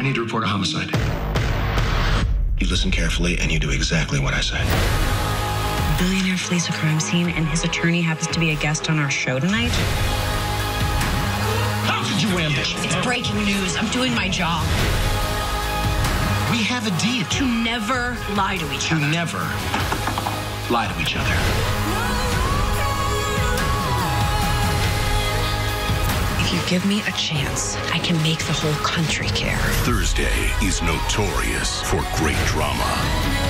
need to report a homicide. You listen carefully and you do exactly what I say. A billionaire flees a crime scene and his attorney happens to be a guest on our show tonight. How could you ambush? It's breaking news. I'm doing my job. We have a deal. To never lie to each other. To never lie to each other. If you give me a chance, I can make the whole country care. Thursday is Notorious for great drama.